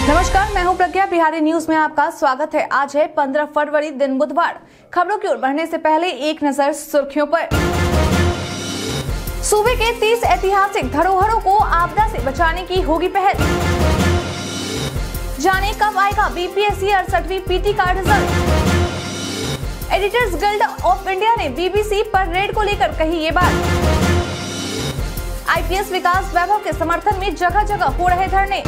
नमस्कार, मैं हूं प्रज्ञा। बिहारी न्यूज में आपका स्वागत है। आज है 15 फरवरी, दिन बुधवार। खबरों की ओर बढ़ने से पहले एक नजर सुर्खियों पर। सूबे के 30 ऐतिहासिक धरोहरों को आपदा से बचाने की होगी पहल। जाने कब आएगा बीपीएससी 68वीं पीटी का result. Editors guild of India ने बीबीसी पर रेड को लेकर कही ये बात। आईपीएस विकास वैभव के समर्थन में जगह जगह हो रहे धरने।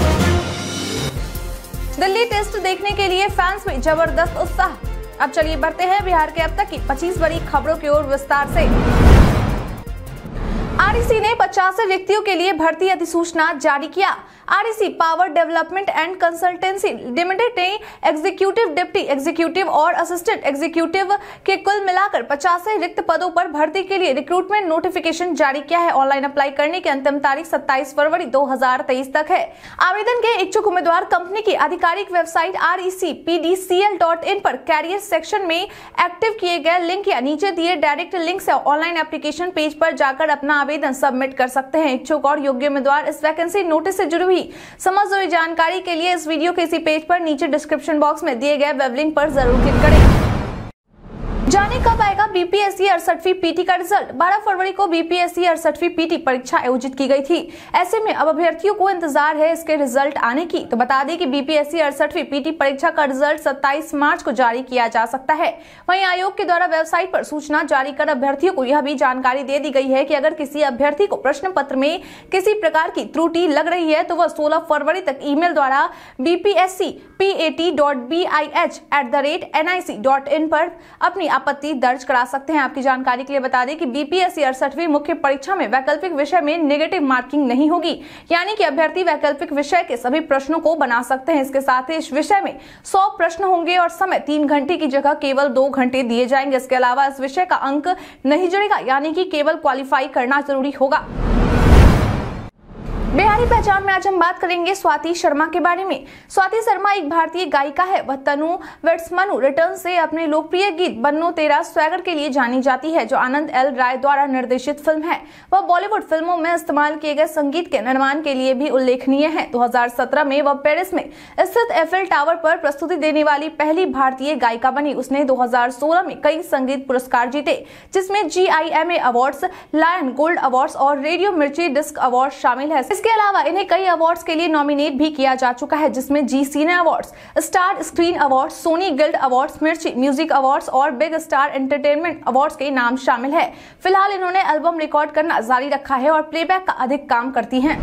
दिल्ली टेस्ट देखने के लिए फैंस में जबरदस्त उत्साह। अब चलिए बढ़ते हैं बिहार के अब तक की 25 बड़ी खबरों की ओर विस्तार से। आरईसी ने 50 रिक्तियों के लिए भर्ती अधिसूचना जारी किया। REC power development and consultancy limited ने एग्जीक्यूटिव, डिप्टी एग्जीक्यूटिव और असिस्टेंट एग्जीक्यूटिव के कुल मिलाकर 50 रिक्त पदों पर भर्ती के लिए रिक्रूटमेंट नोटिफिकेशन जारी किया है। ऑनलाइन अप्लाई करने की अंतिम तारीख 27 फरवरी 2023 तक है। आवेदन के इच्छुक उम्मीदवार कंपनी की आधिकारिक वेबसाइट recpdcl.in पर कैरियर सेक्शन में एक्टिव किए गए लिंक या नीचे दिए डायरेक्ट लिंक से ऑनलाइन एप्लीकेशन पेज पर जाकर अपना आवेदन सबमिट कर सकते हैं। इच्छुक और योग्य उम्मीदवार इस वैकेंसी नोटिस से जुड़ी हुई समझ और जानकारी के लिए इस वीडियो के इसी पेज पर नीचे डिस्क्रिप्शन बॉक्स में दिए गए वेब लिंक पर जरूर क्लिक करें। जाने कब आएगा बीपीएससी 68वीं पीटी का रिजल्ट। 12 फरवरी को बीपीएससी 68वीं पीटी परीक्षा आयोजित की गई थी। ऐसे में अब अभ्यर्थियों को इंतजार है इसके रिजल्ट आने की। तो बता दें कि बीपीएससी 68वीं पीटी परीक्षा का रिजल्ट 27 मार्च को जारी किया जा सकता है। वहीं आयोग के द्वारा वेबसाइट पर सूचना जारी कर अभ्यर्थियों को यह भी जानकारी दे दी गई है कि अगर किसी अभ्यर्थी को प्रश्न पत्र में किसी प्रकार की त्रुटि लग रही है तो वह 16 फरवरी तक ईमेल द्वारा bpscpat.bih@nic.in पर अपनी आपत्ति दर्ज करा सकते हैं। आपकी जानकारी के लिए बता दें कि बीपीएससी 68वीं मुख्य परीक्षा में वैकल्पिक विषय में नेगेटिव मार्किंग नहीं होगी, यानी कि अभ्यर्थी वैकल्पिक विषय के सभी प्रश्नों को बना सकते हैं। इसके साथ ही इस विषय में 100 प्रश्न होंगे और समय 3 घंटे की जगह केवल 2 घंटे दिए जाएंगे। इसके अलावा इस विषय का अंक नहीं जुड़ेगा, यानी कि केवल क्वालिफाई करना जरूरी होगा। बिहारी पहचान में आज हम बात करेंगे स्वाति शर्मा के बारे में। स्वाति शर्मा एक भारतीय गायिका है। वह तनु वेट्समनु रिटर्न से अपने लोकप्रिय गीत बन्नो तेरा स्वैगर के लिए जानी जाती है, जो आनंद एल राय द्वारा निर्देशित फिल्म है। वह बॉलीवुड फिल्मों में इस्तेमाल किए गए संगीत के निर्माण के लिए भी उल्लेखनीय है। 2017 में वह पेरिस में स्थित एफिल टावर पर प्रस्तुति देने वाली पहली भारतीय गायिका बनी। उसने 2016 में कई संगीत पुरस्कार जीते, जिसमें GIMA awards, lion gold awards और रेडियो मिर्ची डिस्क अवार्ड शामिल है। इसके अलावा इन्हें कई अवार्ड्स के लिए नॉमिनेट भी किया जा चुका है, जिसमें Zee cine awards, star screen awards, Sony guild awards, Mirchi music awards और बिग स्टार एंटरटेनमेंट अवार्ड्स के नाम शामिल है। फिलहाल इन्होंने एल्बम रिकॉर्ड करना जारी रखा है और प्लेबैक का अधिक काम करती हैं।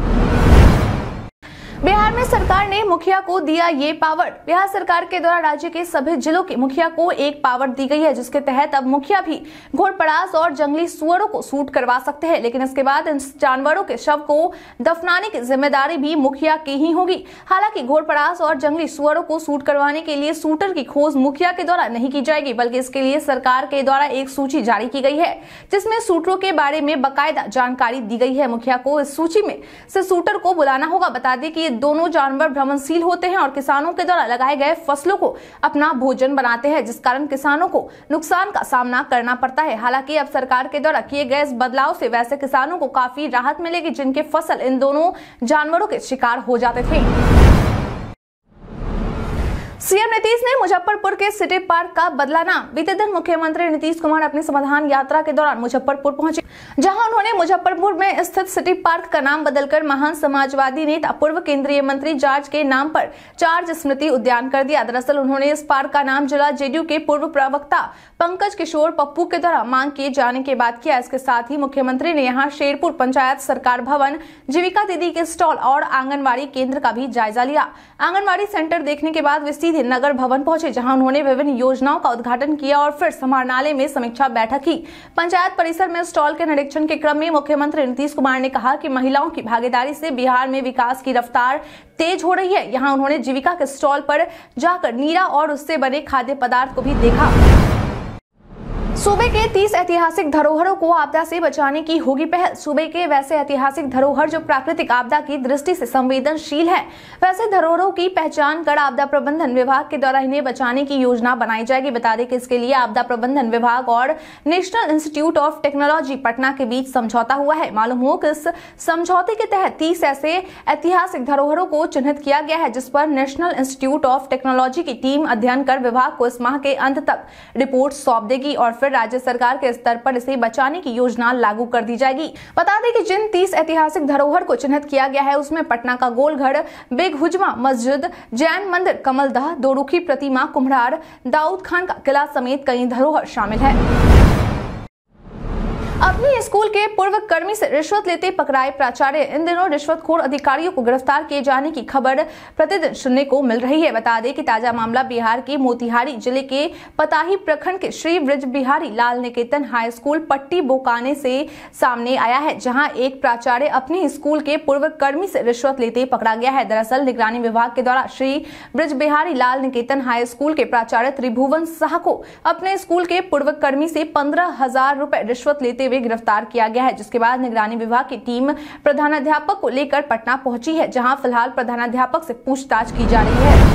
बिहार में सरकार ने मुखिया को दिया ये पावर। बिहार सरकार के द्वारा राज्य के सभी जिलों के मुखिया को एक पावर दी गई है, जिसके तहत अब मुखिया भी घोड़पड़ास और जंगली सुअरों को शूट करवा सकते हैं, लेकिन इसके बाद इन जानवरों के शव को दफनाने की जिम्मेदारी भी मुखिया की ही होगी। हालांकि घोड़पड़ास और जंगली सुअरों को शूट करवाने के लिए शूटर की खोज मुखिया के द्वारा नहीं की जाएगी, बल्कि इसके लिए सरकार के द्वारा एक सूची जारी की गई है, जिसमें शूटरों के बारे में बाकायदा जानकारी दी गई है। मुखिया को इस सूची में से शूटर को बुलाना होगा। बता दें कि दोनों जानवर भ्रमणशील होते हैं और किसानों के द्वारा लगाए गए फसलों को अपना भोजन बनाते हैं, जिस कारण किसानों को नुकसान का सामना करना पड़ता है। हालांकि अब सरकार के द्वारा किए गए इस बदलाव से वैसे किसानों को काफी राहत मिलेगी जिनके फसल इन दोनों जानवरों के शिकार हो जाते थे। सीएम नीतीश ने मुजफ्फरपुर के सिटी पार्क का बदला नाम। बीते दिन मुख्यमंत्री नीतीश कुमार अपनी समाधान यात्रा के दौरान मुजफ्फरपुर पहुंचे, जहां उन्होंने मुजफ्फरपुर में स्थित सिटी पार्क का नाम बदलकर महान समाजवादी नेता पूर्व केंद्रीय मंत्री जॉर्ज के नाम पर जॉर्ज स्मृति उद्यान कर दिया। दरअसल उन्होंने इस पार्क का नाम जिला जेडीयू के पूर्व प्रवक्ता पंकज किशोर पप्पू के द्वारा मांग किए जाने के बाद किया। इसके साथ ही मुख्यमंत्री ने यहाँ शेरपुर पंचायत, सरकार भवन, जीविका दीदी के स्टॉल और आंगनबाड़ी केंद्र का भी जायजा लिया। आंगनबाड़ी सेंटर देखने के बाद वे सीधे नगर भवन पहुंचे, जहां उन्होंने विभिन्न योजनाओं का उद्घाटन किया और फिर समाहरणालय में समीक्षा बैठक की। पंचायत परिसर में स्टॉल के निरीक्षण के क्रम में मुख्यमंत्री नीतीश कुमार ने कहा कि महिलाओं की भागीदारी से बिहार में विकास की रफ्तार तेज हो रही है। यहाँ उन्होंने जीविका के स्टॉल पर जाकर नीरा और उससे बने खाद्य पदार्थ को भी देखा। सूबे के 30 ऐतिहासिक धरोहरों को आपदा से बचाने की होगी पहल। सूबे के वैसे ऐतिहासिक धरोहर जो प्राकृतिक आपदा की दृष्टि से संवेदनशील है, वैसे धरोहरों की पहचान कर आपदा प्रबंधन विभाग के द्वारा इन्हें बचाने की योजना बनाई जाएगी। बता दें कि इसके लिए आपदा प्रबंधन विभाग और national institute of technology Patna के बीच समझौता हुआ है। मालूम हो कि इस समझौते के तहत 30 ऐसे ऐतिहासिक धरोहरों को चिन्हित किया गया है, जिस पर नेशनल इंस्टीट्यूट ऑफ टेक्नोलॉजी की टीम अध्ययन कर विभाग को इस माह के अंत तक रिपोर्ट सौंप देगी और फिर राज्य सरकार के स्तर पर इसे बचाने की योजना लागू कर दी जाएगी। बता दें कि जिन 30 ऐतिहासिक धरोहर को चिन्हित किया गया है उसमें पटना का गोलघर, बेग हुजमा मस्जिद, जैन मंदिर, कमलदह, दोरुखी प्रतिमा, कुम्हरार, दाऊद खान का किला समेत कई धरोहर शामिल है। अपने स्कूल के पूर्व कर्मी से रिश्वत लेते पकड़ाए प्राचार्य। इन दिनों रिश्वतखोर अधिकारियों को गिरफ्तार किए जाने की खबर प्रतिदिन सुनने को मिल रही है। बता दें कि ताजा मामला बिहार के मोतिहारी जिले के पताही प्रखंड के श्री ब्रज बिहारी लाल निकेतन हाई स्कूल पट्टी बोकाने से सामने आया है, जहां एक प्राचार्य अपने स्कूल के पूर्व कर्मी से रिश्वत लेते पकड़ा गया है। दरअसल निगरानी विभाग के द्वारा श्री ब्रज बिहारी लाल निकेतन हाई स्कूल के प्राचार्य त्रिभुवन शाह को अपने स्कूल के पूर्व कर्मी से 15,000 रुपए रिश्वत लेते हुए गिरफ्तार किया गया है, जिसके बाद निगरानी विभाग की टीम प्रधानाध्यापक को लेकर पटना पहुंची है, जहां फिलहाल प्रधानाध्यापक से पूछताछ की जा रही है।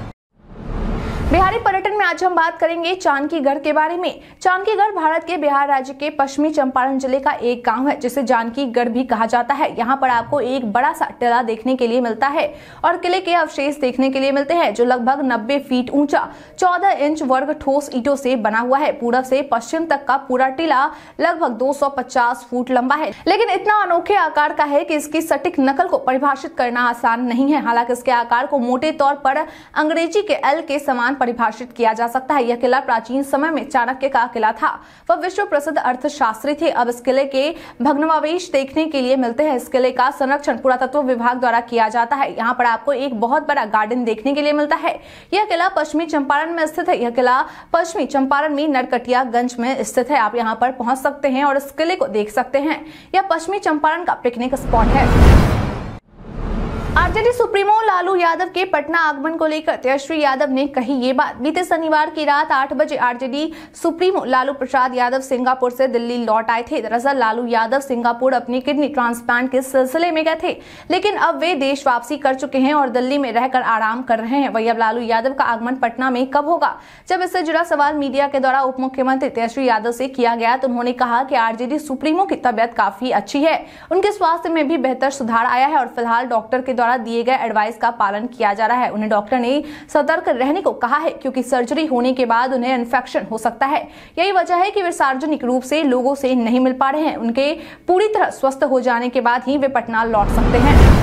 बिहारी पर्यटन में आज हम बात करेंगे जानकीगढ़ के बारे में। जानकीगढ़ भारत के बिहार राज्य के पश्चिमी चंपारण जिले का एक गांव है, जिसे जानकीगढ़ भी कहा जाता है। यहाँ पर आपको एक बड़ा सा टिला देखने के लिए मिलता है और किले के अवशेष देखने के लिए मिलते हैं, जो लगभग 90 फीट ऊंचा 14 इंच वर्ग ठोस ईंटों से बना हुआ है। पूरब से पश्चिम तक का पूरा टिला लगभग 250 फुट लंबा है, लेकिन इतना अनोखे आकार का है कि इसकी सटीक नकल को परिभाषित करना आसान नहीं है। हालांकि इसके आकार को मोटे तौर पर अंग्रेजी के एल के समान परिभाषित किया जा सकता है। यह किला प्राचीन समय में चाणक्य का किला था। वह विश्व प्रसिद्ध अर्थशास्त्री थे। अब इस किले के भग्नावशेष देखने के लिए मिलते हैं। इस किले का संरक्षण पुरातत्व विभाग द्वारा किया जाता है। यहाँ पर आपको एक बहुत बड़ा गार्डन देखने के लिए मिलता है। यह किला पश्चिमी चंपारण में स्थित है। यह किला पश्चिमी चंपारण में नरकटियागंज में स्थित है। आप यहाँ पर पहुंच सकते हैं और इस किले को देख सकते हैं। यह पश्चिमी चंपारण का पिकनिक स्पॉट है। आरजेडी सुप्रीमो लालू यादव के पटना आगमन को लेकर तेजस्वी यादव ने कही ये बात। बीते शनिवार की रात 8 बजे RJD supremo Lalu Prasad Yadav Singapore से दिल्ली लौट आए थे। दरअसल लालू यादव सिंगापुर अपनी किडनी ट्रांसप्लांट के सिलसिले में गए थे, लेकिन अब वे देश वापसी कर चुके हैं और दिल्ली में रहकर आराम कर रहे हैं। वही अब लालू यादव का आगमन पटना में कब होगा? जब इससे जुड़ा सवाल मीडिया के द्वारा उप मुख्यमंत्री तेजस्वी यादव से किया गया तो उन्होंने कहा कि आरजेडी सुप्रीमो की तबियत काफी अच्छी है, उनके स्वास्थ्य में भी बेहतर सुधार आया है और फिलहाल डॉक्टर के द्वारा दिए गए एडवाइस का पालन किया जा रहा है। उन्हें डॉक्टर ने सतर्क रहने को कहा है, क्योंकि सर्जरी होने के बाद उन्हें इन्फेक्शन हो सकता है। यही वजह है कि वे सार्वजनिक रूप से लोगों से नहीं मिल पा रहे हैं। उनके पूरी तरह स्वस्थ हो जाने के बाद ही वे पटना लौट सकते हैं।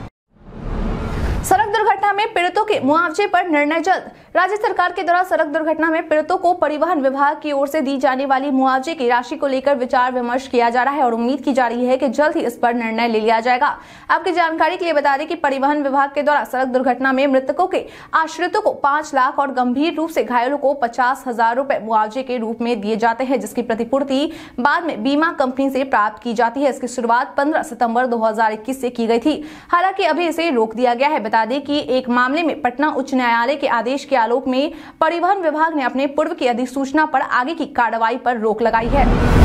सड़क दुर्घटना में पीड़ितों के मुआवजे पर निर्णय जल्द। राज्य सरकार के द्वारा सड़क दुर्घटना में पीड़ितों को परिवहन विभाग की ओर से दी जाने वाली मुआवजे की राशि को लेकर विचार विमर्श किया जा रहा है और उम्मीद की जा रही है कि जल्द ही इस पर निर्णय ले लिया जाएगा। आपकी जानकारी के लिए बता दें कि परिवहन विभाग के द्वारा सड़क दुर्घटना में मृतकों के आश्रितों को 5 लाख और गंभीर रूप से घायलों को 50,000 रुपए मुआवजे के रूप में दिए जाते हैं, जिसकी प्रतिपूर्ति बाद में बीमा कंपनी से प्राप्त की जाती है। इसकी शुरुआत 15 सितंबर 2021 से की गई थी। हालांकि अभी इसे रोक दिया गया है। बता दें कि एक मामले में पटना उच्च न्यायालय के आदेश के आलोक में परिवहन विभाग ने अपने पूर्व की अधिसूचना पर आगे की कार्रवाई पर रोक लगाई है।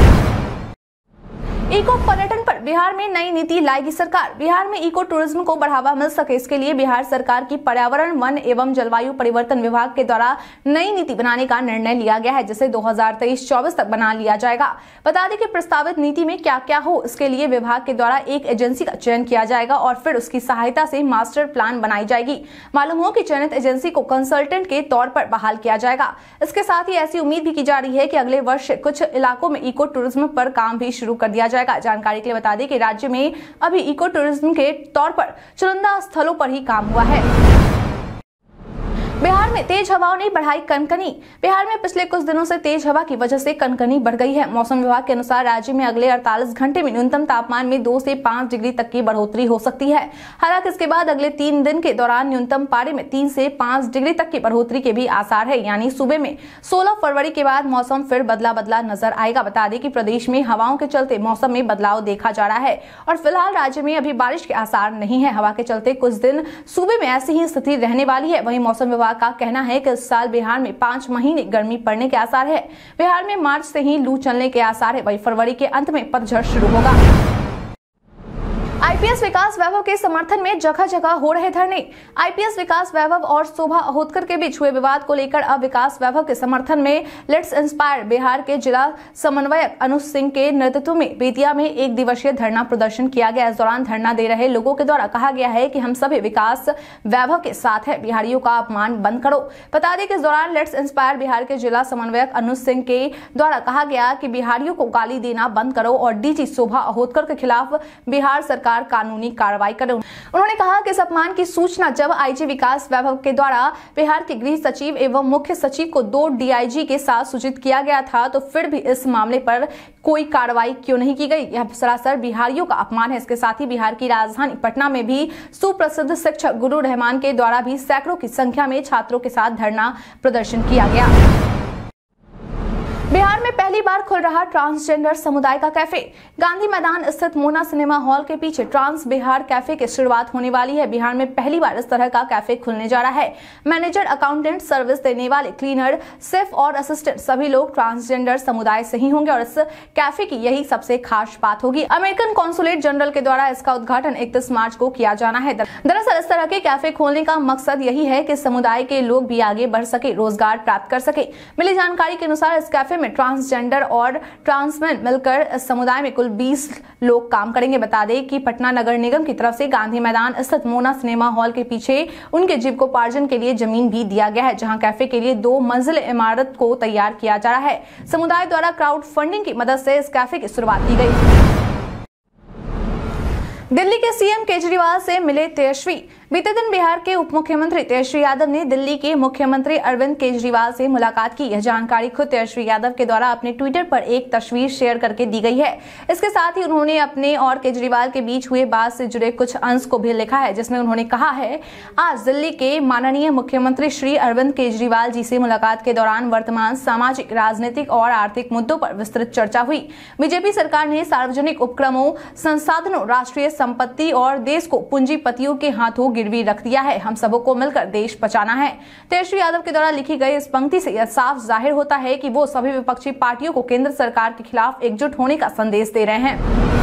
इको पर्यटन पर बिहार में नई नीति लाएगी सरकार। बिहार में इको टूरिज्म को बढ़ावा मिल सके, इसके लिए बिहार सरकार की पर्यावरण, वन एवं जलवायु परिवर्तन विभाग के द्वारा नई नीति बनाने का निर्णय लिया गया है, जिसे 2023-24 तक बना लिया जाएगा। बता दें कि प्रस्तावित नीति में क्या क्या हो, इसके लिए विभाग के द्वारा एक एजेंसी का चयन किया जाएगा और फिर उसकी सहायता से मास्टर प्लान बनाई जाएगी। मालूम हो कि चयनित एजेंसी को कंसल्टेंट के तौर पर बहाल किया जाएगा। इसके साथ ही ऐसी उम्मीद भी की जा रही है कि अगले वर्ष कुछ इलाकों में इको टूरिज्म पर काम भी शुरू कर दिया जाएगा। जानकारी के लिए बता दें कि राज्य में अभी इको टूरिज्म के तौर पर चुनिंदा स्थलों पर ही काम हुआ है। बिहार में तेज हवाओं ने बढ़ाई कनकनी। बिहार में पिछले कुछ दिनों से तेज हवा की वजह से कनकनी बढ़ गई है। मौसम विभाग के अनुसार राज्य में अगले 48 घंटे में न्यूनतम तापमान में 2 से 5 डिग्री तक की बढ़ोतरी हो सकती है। हालांकि इसके बाद अगले 3 दिन के दौरान न्यूनतम पारे में 3 से 5 डिग्री तक की बढ़ोतरी के भी आसार है, यानी सुबह में 16 फरवरी के बाद मौसम फिर बदला नजर आएगा। बता दें कि प्रदेश में हवाओं के चलते मौसम में बदलाव देखा जा रहा है और फिलहाल राज्य में अभी बारिश के आसार नहीं है। हवा के चलते कुछ दिन सुबह में ऐसी ही स्थिति रहने वाली है। वहीं मौसम विभाग का कहना है कि इस साल बिहार में 5 महीने गर्मी पड़ने के आसार है। बिहार में मार्च से ही लू चलने के आसार है, वही फरवरी के अंत में पतझड़ शुरू होगा। आईपीएस विकास वैभव के समर्थन में जगह जगह हो रहे धरने। आईपीएस विकास वैभव और शोभा अहोतकर के बीच हुए विवाद को लेकर अब विकास वैभव के समर्थन में लेट्स इंस्पायर बिहार के जिला समन्वयक अनुज सिंह के नेतृत्व में बेतिया में 1 दिवसीय धरना प्रदर्शन किया गया। इस दौरान धरना दे रहे लोगों के द्वारा कहा गया है कि हम सभी विकास वैभव के साथ है, बिहारियों का अपमान बंद करो। बता दें कि इस दौरान लेट्स इंस्पायर बिहार के जिला समन्वयक अनुज सिंह के द्वारा कहा गया कि बिहारियों को गाली देना बंद करो और डीजी शोभा अहोतकर के खिलाफ बिहार सरकार कानूनी कार्रवाई करें। उन्होंने कहा कि इस अपमान की सूचना जब आईजी विकास वैभव के द्वारा बिहार के गृह सचिव एवं मुख्य सचिव को 2 डीआईजी के साथ सूचित किया गया था, तो फिर भी इस मामले पर कोई कार्रवाई क्यों नहीं की गई? यह सरासर बिहारियों का अपमान है। इसके साथ ही बिहार की राजधानी पटना में भी सुप्रसिद्ध शिक्षक गुरु रहमान के द्वारा भी सैकड़ों की संख्या में छात्रों के साथ धरना प्रदर्शन किया गया। बिहार में पहली बार खुल रहा ट्रांसजेंडर समुदाय का कैफे। गांधी मैदान स्थित मोना सिनेमा हॉल के पीछे ट्रांस बिहार कैफे की शुरुआत होने वाली है। बिहार में पहली बार इस तरह का कैफे खुलने जा रहा है। मैनेजर, अकाउंटेंट, सर्विस देने वाले, क्लीनर, शेफ और असिस्टेंट सभी लोग ट्रांसजेंडर समुदाय से ही होंगे और इस कैफे की यही सबसे खास बात होगी। अमेरिकन कॉन्सुलेट जनरल के द्वारा इसका उद्घाटन 31 मार्च को किया जाना है। दरअसल इस तरह के कैफे खोलने का मकसद यही है कि समुदाय के लोग भी आगे बढ़ सके, रोजगार प्राप्त कर सके। मिली जानकारी के अनुसार इस कैफे में ट्रांसजेंडर और ट्रांसमेन मिलकर इस समुदाय में कुल 20 लोग काम करेंगे। बता दें कि पटना नगर निगम की तरफ से गांधी मैदान स्थित मोना सिनेमा हॉल के पीछे उनके जीविकोपार्जन के लिए जमीन भी दिया गया है, जहां कैफे के लिए 2 मंजिल इमारत को तैयार किया जा रहा है। समुदाय द्वारा क्राउड फंडिंग की मदद से इस कैफे की शुरुआत की गई। दिल्ली के सीएम केजरीवाल से मिले तेजस्वी। बीते दिन बिहार के उप मुख्यमंत्री तेजस्वी यादव ने दिल्ली के मुख्यमंत्री अरविंद केजरीवाल से मुलाकात की। यह जानकारी खुद तेजस्वी यादव के द्वारा अपने ट्विटर पर एक तस्वीर शेयर करके दी गई है। इसके साथ ही उन्होंने अपने और केजरीवाल के बीच हुए बात से जुड़े कुछ अंश को भी लिखा है, जिसमें उन्होंने कहा है, आज दिल्ली के माननीय मुख्यमंत्री श्री अरविंद केजरीवाल जी से मुलाकात के दौरान वर्तमान सामाजिक, राजनीतिक और आर्थिक मुद्दों पर विस्तृत चर्चा हुई। बीजेपी सरकार ने सार्वजनिक उपक्रमों, संसाधनों, राष्ट्रीय संपत्ति और देश को पूंजीपतियों के हाथों गिरवी रख दिया है। हम सबको मिलकर देश बचाना है। तेजस्वी यादव के द्वारा लिखी गई इस पंक्ति से यह साफ जाहिर होता है कि वो सभी विपक्षी पार्टियों को केंद्र सरकार के खिलाफ एकजुट होने का संदेश दे रहे हैं।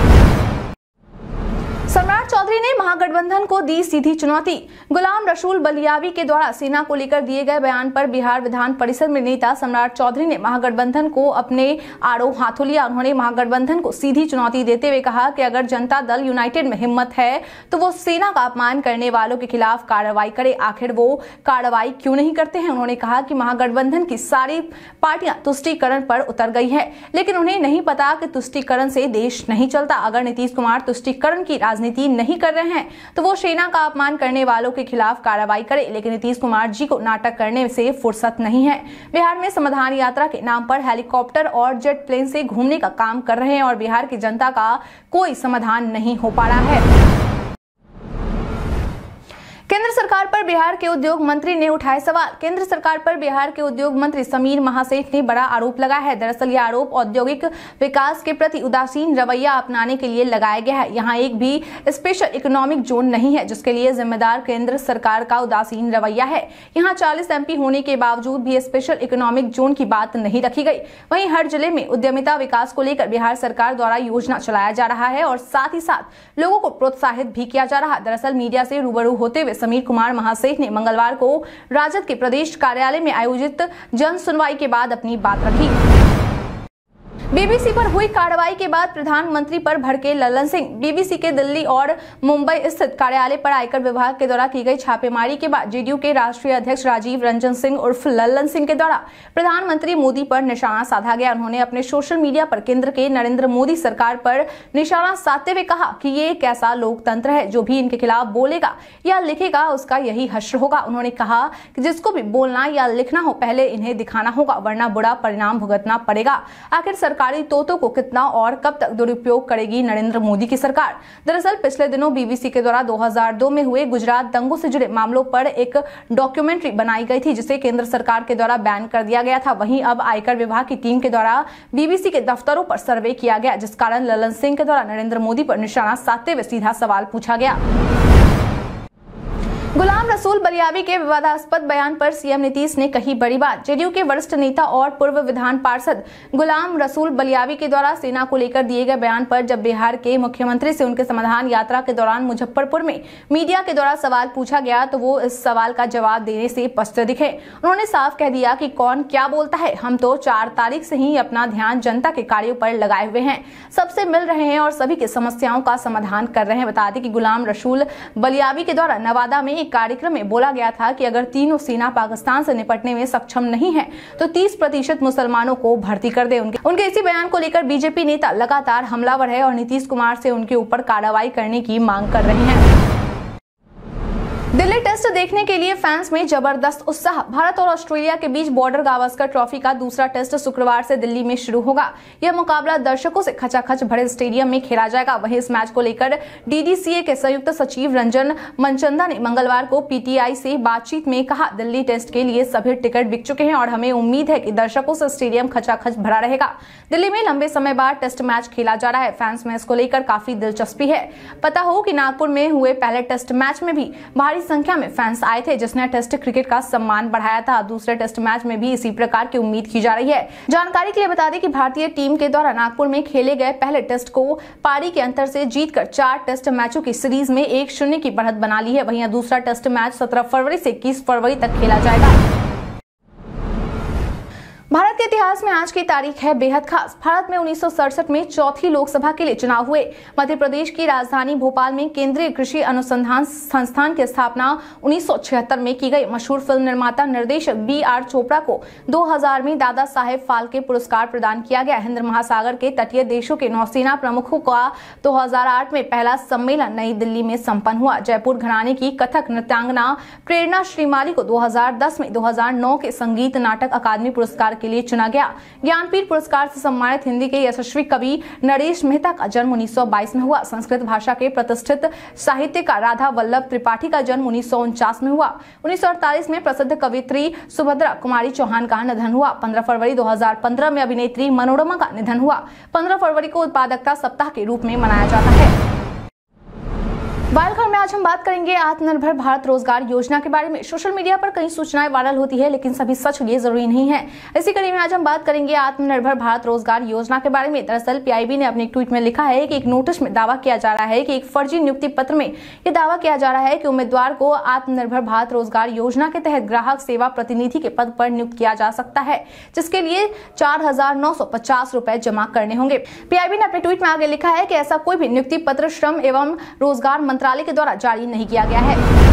सम्राट चौधरी ने महागठबंधन को दी सीधी चुनौती। गुलाम रसूल बलियावी के द्वारा सेना को लेकर दिए गए बयान पर बिहार विधान परिषद में नेता सम्राट चौधरी ने महागठबंधन को अपने आड़ों हाथों लिया। उन्होंने महागठबंधन को सीधी चुनौती देते हुए कहा कि अगर जनता दल यूनाइटेड में हिम्मत है तो वो सेना का अपमान करने वालों के खिलाफ कार्रवाई करे। आखिर वो कार्रवाई क्यों नहीं करते हैं? उन्होंने कहा कि महागठबंधन की सारी पार्टियां तुष्टीकरण पर उतर गई है, लेकिन उन्हें नहीं पता कि तुष्टीकरण से देश नहीं चलता। अगर नीतीश कुमार तुष्टीकरण की राजनीति नहीं कर रहे हैं तो वो सेना का अपमान करने वालों के खिलाफ कार्रवाई करे, लेकिन नीतीश कुमार जी को नाटक करने से फुर्सत नहीं है। बिहार में समाधान यात्रा के नाम पर हेलीकॉप्टर और जेट प्लेन से घूमने का काम कर रहे हैं और बिहार की जनता का कोई समाधान नहीं हो पा रहा है। केंद्र सरकार पर बिहार के उद्योग मंत्री ने उठाए सवाल। केंद्र सरकार पर बिहार के उद्योग मंत्री समीर महासेठ ने बड़ा आरोप लगाया है। दरअसल यह आरोप औद्योगिक विकास के प्रति उदासीन रवैया अपनाने के लिए लगाया गया है। यहाँ एक भी स्पेशल इकोनॉमिक जोन नहीं है, जिसके लिए जिम्मेदार केंद्र सरकार का उदासीन रवैया है। यहाँ 40 MP होने के बावजूद भी स्पेशल इकोनॉमिक जोन की बात नहीं रखी गई। वहीं हर जिले में उद्यमिता विकास को लेकर बिहार सरकार द्वारा योजना चलाया जा रहा है और साथ ही साथ लोगों को प्रोत्साहित भी किया जा रहा है। दरअसल मीडिया से रूबरू होते हुए समीर कुमार महासेठ ने मंगलवार को राजद के प्रदेश कार्यालय में आयोजित जन सुनवाई के बाद अपनी बात रखी। बीबीसी पर हुई कार्रवाई के बाद प्रधानमंत्री पर भड़के लल्लन सिंह। बीबीसी के दिल्ली और मुंबई स्थित कार्यालय पर आयकर विभाग के द्वारा की गई छापेमारी के बाद जेडीयू के राष्ट्रीय अध्यक्ष राजीव रंजन सिंह उर्फ लल्लन सिंह के द्वारा प्रधानमंत्री मोदी पर निशाना साधा गया। उन्होंने अपने सोशल मीडिया पर केंद्र के नरेंद्र मोदी सरकार पर निशाना साधते हुए कहा कि ये एक ऐसा लोकतंत्र है, जो भी इनके खिलाफ बोलेगा या लिखेगा उसका यही हश्र होगा। उन्होंने कहा कि जिसको भी बोलना या लिखना हो पहले इन्हें दिखाना होगा, वरना बुरा परिणाम भुगतना पड़ेगा। आखिर सरकारी तोतों को कितना और कब तक दुरुपयोग करेगी नरेंद्र मोदी की सरकार। दरअसल पिछले दिनों बीबीसी के द्वारा 2002 में हुए गुजरात दंगों से जुड़े मामलों पर एक डॉक्यूमेंट्री बनाई गई थी, जिसे केंद्र सरकार के द्वारा बैन कर दिया गया था। वहीं अब आयकर विभाग की टीम के द्वारा बीबीसी के दफ्तरों पर सर्वे किया गया, जिस कारण लल्लन सिंह के द्वारा नरेंद्र मोदी पर निशाना साधते हुए सीधा सवाल पूछा गया। गुलाम रसूल बलियावी के विवादास्पद बयान पर सीएम नीतीश ने कही बड़ी बात। जेडीयू के वरिष्ठ नेता और पूर्व विधान पार्षद गुलाम रसूल बलियावी के द्वारा सेना को लेकर दिए गए बयान पर जब बिहार के मुख्यमंत्री से उनके समाधान यात्रा के दौरान मुजफ्फरपुर में मीडिया के द्वारा सवाल पूछा गया तो वो इस सवाल का जवाब देने से पछते दिखे। उन्होंने साफ कह दिया कि कौन क्या बोलता है, हम तो 4 तारीख से ही अपना ध्यान जनता के कार्यों पर लगाए हुए हैं, सबसे मिल रहे हैं और सभी की समस्याओं का समाधान कर रहे हैं। बता दें कि गुलाम रसूल बलियावी के द्वारा नवादा में एक कार्यक्रम में बोला गया था कि अगर तीनों सेना पाकिस्तान से निपटने में सक्षम नहीं है तो 30% मुसलमानों को भर्ती कर दे। उनके इसी बयान को लेकर बीजेपी नेता लगातार हमलावर है और नीतीश कुमार से उनके ऊपर कार्रवाई करने की मांग कर रहे हैं। दिल्ली टेस्ट देखने के लिए फैंस में जबरदस्त उत्साह। भारत और ऑस्ट्रेलिया के बीच बॉर्डर गावस्कर ट्रॉफी का दूसरा टेस्ट शुक्रवार से दिल्ली में शुरू होगा। यह मुकाबला दर्शकों से खचाखच भरे स्टेडियम में खेला जाएगा। वहीं इस मैच को लेकर डीडीसीए के संयुक्त सचिव रंजन मनचंदा ने मंगलवार को पीटीआई से बातचीत में कहा, दिल्ली टेस्ट के लिए सभी टिकट बिक चुके हैं और हमें उम्मीद है कि दर्शकों से स्टेडियम खचाखच भरा रहेगा। दिल्ली में लंबे समय बाद टेस्ट मैच खेला जा रहा है। फैंस में इसको लेकर काफी दिलचस्पी है। पता हो कि नागपुर में हुए पहले टेस्ट मैच में भी भारी संख्या में फैंस आए थे, जिसने टेस्ट क्रिकेट का सम्मान बढ़ाया था। दूसरे टेस्ट मैच में भी इसी प्रकार की उम्मीद की जा रही है। जानकारी के लिए बता दें कि भारतीय टीम के द्वारा नागपुर में खेले गए पहले टेस्ट को पारी के अंतर से जीतकर 4 टेस्ट मैचों की सीरीज में 1-0 की बढ़त बना ली है। वहीं दूसरा टेस्ट मैच 17 फरवरी से 21 फरवरी तक खेला जाएगा। भारत के इतिहास में आज की तारीख है बेहद खास। भारत में 1967 में चौथी लोकसभा के लिए चुनाव हुए। मध्य प्रदेश की राजधानी भोपाल में केंद्रीय कृषि अनुसंधान संस्थान की स्थापना 1976 में की गई। मशहूर फिल्म निर्माता निर्देशक BR चोपड़ा को 2000 में दादा साहेब फाल्के पुरस्कार प्रदान किया गया। हिंद महासागर के तटीय देशों के नौसेना प्रमुखों का 2008 में पहला सम्मेलन नई दिल्ली में संपन्न हुआ। जयपुर घराने की कथक नृत्यांगना प्रेरणा श्रीमाली को 2010 में 2009 के संगीत नाटक अकादमी पुरस्कार के लिए चुना गया। ज्ञानपीठ पुरस्कार से सम्मानित हिंदी के यशस्वी कवि नरेश मेहता का जन्म 1922 में हुआ। संस्कृत भाषा के प्रतिष्ठित साहित्यकार राधा वल्लभ त्रिपाठी का जन्म 1949 में हुआ। 1948 में प्रसिद्ध कवियत्री सुभद्रा कुमारी चौहान का निधन हुआ। 15 फरवरी 2015 में अभिनेत्री मनोरमा का निधन हुआ। 15 फरवरी को उत्पादकता सप्ताह के रूप में मनाया जाता है। वायरल खबर में आज हम बात करेंगे आत्मनिर्भर भारत रोजगार योजना के बारे में। सोशल मीडिया पर कई सूचनाएं वायरल होती है, लेकिन सभी सच ये जरूरी नहीं है। इसी कड़ी में आज हम बात करेंगे आत्मनिर्भर भारत रोजगार योजना के बारे में। दरअसल पीआईबी ने अपने एक ट्वीट में लिखा है कि एक नोटिस में दावा किया जा रहा है कि एक फर्जी नियुक्ति पत्र में यह दावा किया जा रहा है कि उम्मीदवार को आत्मनिर्भर भारत रोजगार योजना के तहत ग्राहक सेवा प्रतिनिधि के पद पर नियुक्त किया जा सकता है, जिसके लिए 4,950 रुपए जमा करने होंगे। पीआईबी ने अपने ट्वीट में आगे लिखा है कि ऐसा कोई भी नियुक्ति पत्र श्रम एवं रोजगार मंत्रालय के द्वारा जारी नहीं किया गया है।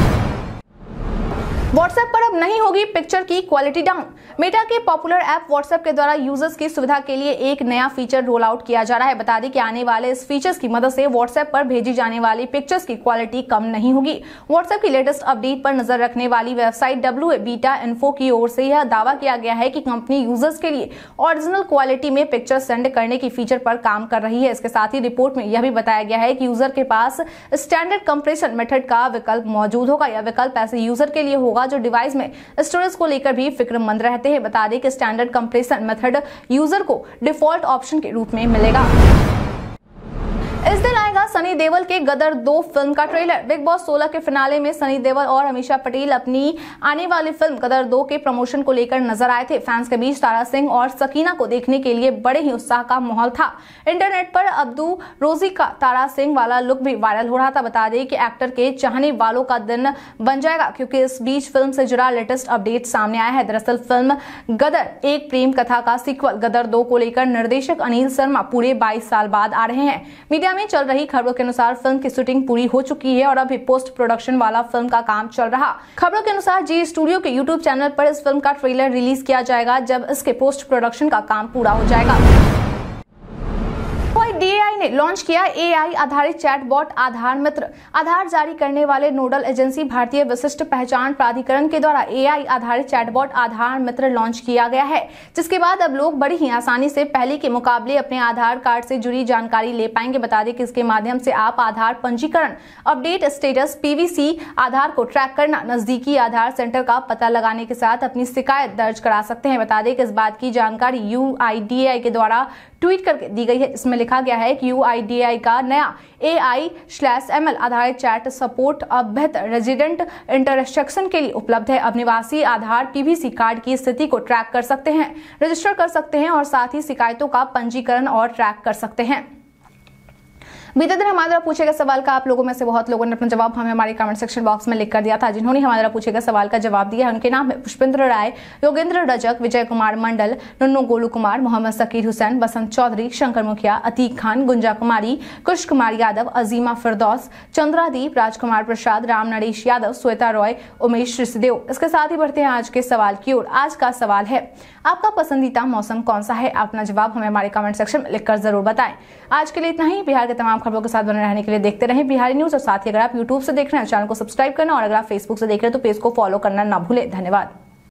व्हाट्सएप पर अब नहीं होगी पिक्चर की क्वालिटी डाउन। मेटा के पॉपुलर ऐप व्हाट्सएप के द्वारा यूजर्स की सुविधा के लिए एक नया फीचर रोल आउट किया जा रहा है। बता दें कि आने वाले इस फीचर्स की मदद से व्हाट्सएप पर भेजी जाने वाली पिक्चर्स की क्वालिटी कम नहीं होगी। व्हाट्सएप की लेटेस्ट अपडेट पर नजर रखने वाली वेबसाइट WA बीटा इन्फो की ओर से यह दावा किया गया है कि कंपनी यूजर्स के लिए ओरिजिनल क्वालिटी में पिक्चर सेंड करने की फीचर पर काम कर रही है। इसके साथ ही रिपोर्ट में यह भी बताया गया है कि यूजर के पास स्टैंडर्ड कंप्रेशन मेथड का विकल्प मौजूद होगा। यह विकल्प ऐसे यूजर के लिए होगा जो डिवाइस में स्टोरेज को लेकर भी फिक्रमंद रहते हैं। बता दें कि स्टैंडर्ड कंप्रेशन मेथड यूजर को डिफॉल्ट ऑप्शन के रूप में मिलेगा। इस दिन आएगा सनी देओल के गदर 2 फिल्म का ट्रेलर। बिग बॉस 16 के फिनाले में सनी देओल और अमीषा पटेल अपनी आने वाली फिल्म गदर 2 के प्रमोशन को लेकर नजर आए थे। फैंस के बीच तारा सिंह और सकीना को देखने के लिए बड़े ही उत्साह का माहौल था। इंटरनेट पर अब्दू रोजी का तारा सिंह वाला लुक भी वायरल हो रहा था। बता दें कि एक्टर के चाहने वालों का दिन बन जाएगा, क्योंकि इस बीच फिल्म से जुड़ा लेटेस्ट अपडेट सामने आया है। दरअसल फिल्म गदर एक प्रेम कथा का सीक्वल गदर 2 को लेकर निर्देशक अनिल शर्मा पूरे 22 साल बाद आ रहे हैं। मीडिया में चल रही खबरों के अनुसार फिल्म की शूटिंग पूरी हो चुकी है और अभी पोस्ट प्रोडक्शन वाला फिल्म का काम चल रहा। खबरों के अनुसार जी स्टूडियो के यूट्यूब चैनल पर इस फिल्म का ट्रेलर रिलीज किया जाएगा जब इसके पोस्ट प्रोडक्शन का काम पूरा हो जाएगा। DAI ने लॉन्च किया AI आधारित चैटबॉट आधार मित्र। आधार जारी करने वाले नोडल एजेंसी भारतीय विशिष्ट पहचान प्राधिकरण के द्वारा AI आधारित चैटबॉट आधार मित्र लॉन्च किया गया है, जिसके बाद अब लोग बड़ी ही आसानी से पहले के मुकाबले अपने आधार कार्ड से जुड़ी जानकारी ले पाएंगे। बता दें कि इसके माध्यम से आप आधार पंजीकरण, अपडेट स्टेटस, PVC, आधार को ट्रैक करना, नजदीकी आधार सेंटर का पता लगाने के साथ अपनी शिकायत दर्ज करा सकते हैं। बता दें कि इस बात की जानकारी UIDAI के द्वारा ट्वीट करके दी गई है। इसमें लिखा गया है कि UIDAI का नया AI/ML आधारित चैट सपोर्ट अब बेहतर रेजिडेंट इंटरेक्शन के लिए उपलब्ध है। अब निवासी आधार PVC कार्ड की स्थिति को ट्रैक कर सकते हैं, रजिस्टर कर सकते हैं और साथ ही शिकायतों का पंजीकरण और ट्रैक कर सकते हैं। बीते दिन हमारे द्वारा पूछे गए सवाल का आप लोगों में से बहुत लोगों ने अपना जवाब हमें हमारे कमेंट सेक्शन बॉक्स में लिख कर दिया था। जिन्होंने हमारे द्वारा पूछे गए सवाल का जवाब दिया है उनके नाम है पुष्पेंद्र राय, योगेंद्र रजक, विजय कुमार मंडल, नुन्नू गोलू कुमार, मोहम्मद सकीर हुसैन, बसंत चौधरी, शंकर मुखिया, अतीक खान, गुंजा कुमारी, कुश कुमार यादव, अजीमा फिरदौस, चंद्रादीप, राजकुमार प्रसाद, राम नरेश यादव, श्वेता रॉय, उमेश ऋषिदेव। इसके साथ ही बढ़ते हैं आज के सवाल की ओर। आज का सवाल है, आपका पसंदीदा मौसम कौन सा है? आप अपना जवाब हमें हमारे कमेंट सेक्शन में लिखकर जरूर बताएं। आज के लिए इतना ही। बिहार के तमाम खबरों के साथ बने रहने के लिए देखते रहें बिहारी न्यूज और साथ ही अगर आप यूट्यूब से देख रहे हैं चैनल को सब्सक्राइब करना और अगर आप फेसबुक से देख रहे हैं तो पेज को फॉलो करना ना भूलें। धन्यवाद।